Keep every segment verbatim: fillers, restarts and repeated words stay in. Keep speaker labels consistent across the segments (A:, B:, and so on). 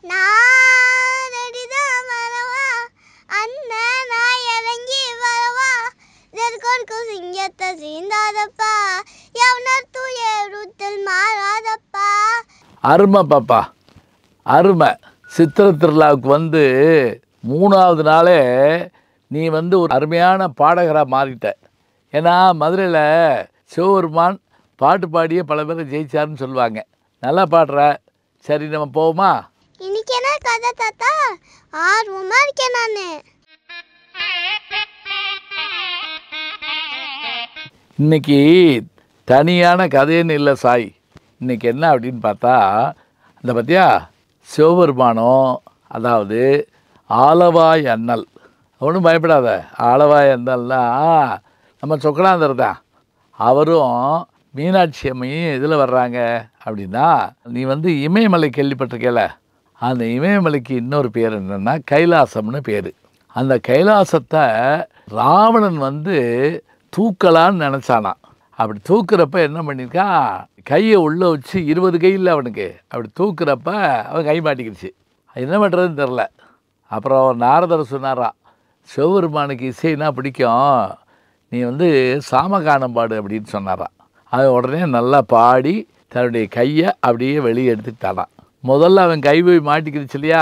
A: நான் ரெடிதான் வரவா அண்ணன் நான் இறங்கி வரவா இதற்கொருக்கு சிங்கத்தை சீந்தாதப்பா எவனர் தூய ரூத்தில் மாறாதப்பா.
B: அருமை பாப்பா, அருமை. சித்திரை திருவிழாவுக்கு வந்து மூணாவது நாளே நீ வந்து ஒரு அருமையான பாடகராக மாறிட்ட. ஏன்னா மதுரையில் சிவபெருமான் பாட்டு பாடியே பல பேரை ஜெயிச்சாருன்னு சொல்லுவாங்க. நல்லா பாடுற. சரி, நம்ம போவோமா?
A: இன்னைக்கு என்ன கதை தாத்தா? ஆர்வமாக இருக்கேன் நான்.
B: இன்னைக்கு தனியான கதைன்னு இல்லை சாய். இன்னைக்கு என்ன அப்படின்னு பார்த்தா, அந்த பார்த்தியா சிவபெருமானம், அதாவது ஆலவாய் அண்ணல். ஒன்றும் பயப்படாத, ஆலவாய் அண்ணல்னா நம்ம சொக்கலாந்தர் தான். அவரும் மீனாட்சி அம்மையும் இதில் வர்றாங்க அப்படின்னா, நீ வந்து இமயமலை கேள்விப்பட்டிருக்கல? அந்த இமயமலைக்கு இன்னொரு பேர் என்னென்னா கைலாசம்னு பேர். அந்த கைலாசத்தை ராவணன் வந்து தூக்கலான்னு நினச்சானா. அப்படி தூக்குறப்ப என்ன பண்ணியிருக்கான், கையை உள்ளே வச்சு இருபது கையில் அவனுக்கு அப்படி தூக்குறப்ப அவன் கை மாட்டிக்கிடுச்சு. என்ன பண்ணுறதுன்னு தெரில. அப்புறம் நாரதர் சொன்னாராம், சிவபெருமானுக்கு இசைனா பிடிக்கும், நீ வந்து சாமகானம் பாடு அப்படின்னு சொன்னாராம். அவன் உடனே நல்லா பாடி தன்னுடைய கையை அப்படியே வெளியே எடுத்துக்கிட்டானான். முதல்ல அவன் கை போய் மாட்டிக்கிடுச்சு இல்லையா,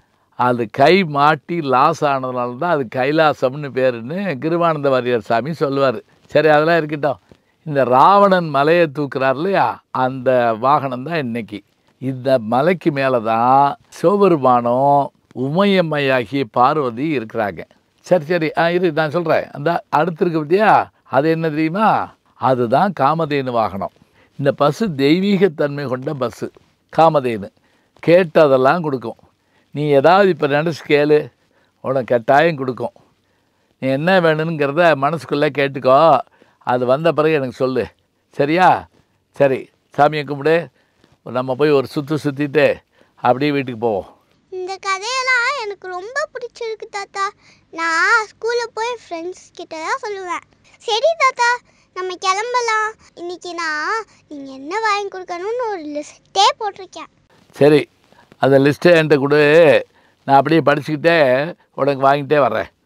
B: அது கை மாட்டி லாஸ் ஆனதுனால தான் அது கைலாசம்னு பேருன்னு கிருபானந்த வாரியார் சாமி சொல்லுவார். சரி, அதெல்லாம் இருக்கட்டும். இந்த ராவணன் மலையை தூக்குறார் இல்லையா, அந்த வாகனம் தான் இன்னைக்கு. இந்த மலைக்கு மேலே தான் சிவபெருமானும் உமையம்மையாகிய பார்வதி இருக்கிறாங்க. சரி சரி ஆ இரு, நான் சொல்கிறேன். அந்த அடுத்து இருக்கு பார்த்தியா, அது என்ன தெரியுமா? அதுதான் காமதேனு வாகனம். இந்த பஸ்ஸு தெய்வீகத்தன்மை கொண்ட பஸ்ஸு காமதேனு. கேட்டதெல்லாம் கொடுக்கும். நீ ஏதாவது இப்போ நினச்சி கேளு, உனக்கு கட்டாயம் கொடுக்கும். நீ என்ன வேணுங்கிறத மனசுக்குள்ளே கேட்டுக்கோ. அது வந்த பிறகு எனக்கு சொல்லு, சரியா? சரி, சாமியை கும்பிடு. நம்ம போய் ஒரு சுற்று சுற்றிட்டு அப்படியே வீட்டுக்கு போவோம்.
A: இந்த கதையெல்லாம் எனக்கு ரொம்ப பிடிச்சிருக்கு தாத்தா. நான் ஸ்கூலில் போய் ஃப்ரெண்ட்ஸ் கிட்ட தான் சொல்லுவேன். சரி தாத்தா, நம்ம கிளம்பலாம். இன்னைக்கு நான் நீங்கள் என்ன வாங்கி கொடுக்கணும்னு ஒரு லிஸ்ட்டே போட்டிருக்கேன்.
B: சரி, அந்த லிஸ்ட்டை என்கிட்ட கொடு. நான் அப்படியே படிச்சுக்கிட்டே உனக்கு வாங்கிட்டே வர்றேன்.